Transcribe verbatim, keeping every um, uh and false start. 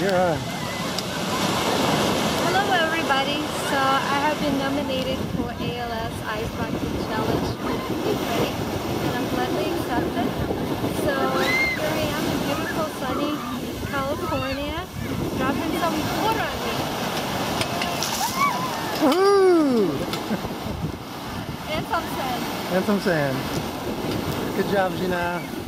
You're on. Hello everybody. So I have been nominated for A L S Ice Bucket Challenge fifty twenty and I'm gladly accepted. So here I am in beautiful sunny California, dropping some water on me. Woo! And some sand. And some sand. Good job, Gina.